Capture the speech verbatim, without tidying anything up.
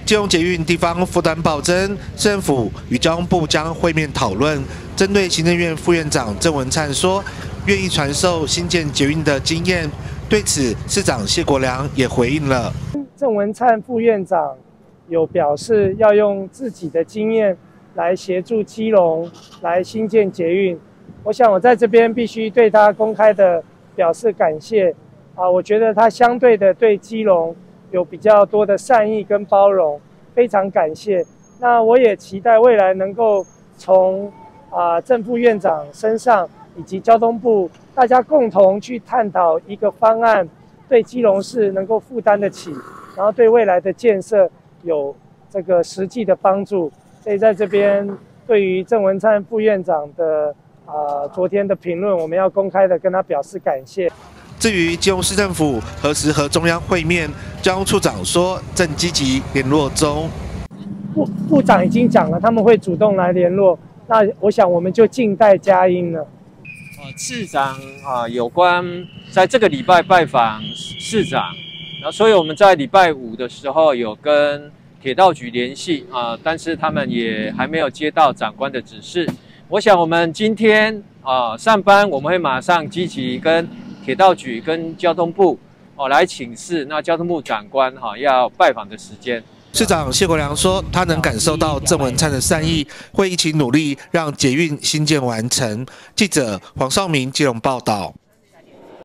基隆捷运地方负担暴增，政府与交通部将会面讨论。针对行政院副院长郑文灿说，愿意传授新建捷运的经验。对此，市长谢国良也回应了。 郑文灿副院长有表示要用自己的经验来协助基隆来新建捷运。我想我在这边必须对他公开的表示感谢啊！我觉得他相对的对基隆有比较多的善意跟包容，非常感谢。那我也期待未来能够从啊郑副院长身上以及交通部大家共同去探讨一个方案，对基隆市能够负担得起，然后对未来的建设有这个实际的帮助。所以在这边对于郑文灿副院长的啊昨天的评论，我们要公开的跟他表示感谢。 至于基隆市政府何时和中央会面，交通处长说正积极联络中。 部部长已经讲了，他们会主动来联络。那我想我们就静待佳音了。 呃，市长啊，有关在这个礼拜拜访市长，然后所以我们在礼拜五的时候有跟铁道局联系啊，但是他们也还没有接到长官的指示。我想我们今天啊上班，我们会马上积极跟铁道局跟交通部哦来请示，那交通部长官哈、啊、要拜访的时间。 市长谢国良说，他能感受到郑文灿的善意，会一起努力让捷运新建完成。记者黄绍明基隆报道。